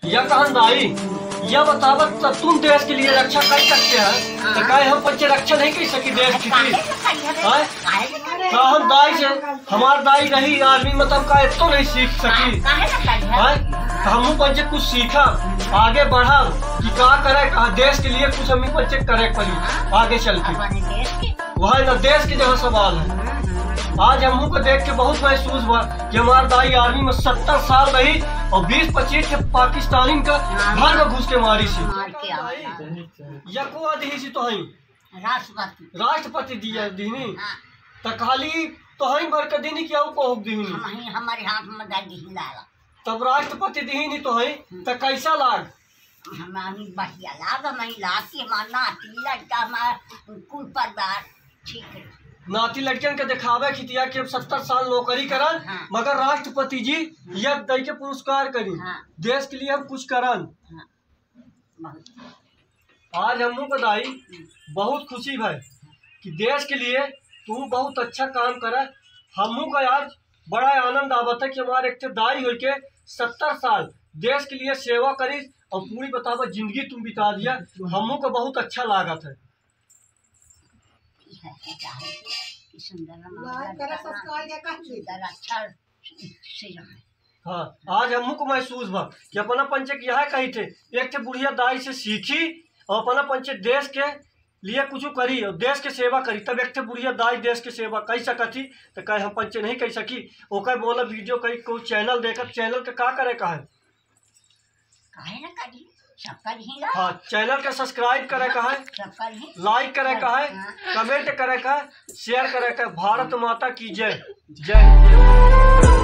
या कहन भाई यह बतावत तब तुम देश के लिए रक्षा कर सकते हैं तो कहे हम पंच रक्षा नहीं कर सकी देश की हम दाई से हमार दाई रही आर्मी मतलब का तो नहीं सीख सकी हम पंचे कुछ सीखा आगे बढ़ा कि क्या करे कहा देश के लिए कुछ हमें पंचे करे पड़ी आगे चल के वह न देश के जो सवाल है। आज हम को देख के बहुत महसूस हुआ कि हमारे दाई आर्मी में 70 साल रही और 20-25 के पाकिस्तानी का घर में घुस के मारी सी यको आदि सी तो राष्ट्रपति दिया दीनी त खाली तो हई भर के दीनी क्या को हुक दीनी हमारे हाथ में दादी हिलाला तब राष्ट्रपति दीनी तो हई त कैसा लाग हमारी बढ़िया लाग हमारी लाग के मारना लड़का हमारा कुल परिवार ठीक है नाती लड़कियन के दिखावे खितिया के 70 साल नौकरी करन मगर राष्ट्रपति जी यह दई के पुरस्कार करी देश के लिए हम कुछ करन आज हम को दाई बहुत खुशी भाई कि देश के लिए तू बहुत अच्छा काम करे। हम का आज बड़ा आनंद आवत है कि हमारे एक दाई हो के 70 साल देश के लिए सेवा करी और पूरी बतावा जिंदगी तुम बिता दिया हम को बहुत अच्छा लागत है। हाँ आज हम को महसूस भा कि अपना पंचे यह कही थे एक बुढ़िया दाई से सीखी और अपना पंचे देश के लिए कुछ करी और देश के सेवा करी तब एक बुढ़िया दाई देश के सेवा कही सकती तो कहे हम पंचे नहीं कही सकी ओकर बोला वीडियो कही को चैनल देखकर चैनल के का करे कहे हाँ चैनल के सब्सक्राइब करे का है लाइक करे का है कमेंट करे का है शेयर करे का। भारत माता की जय जय।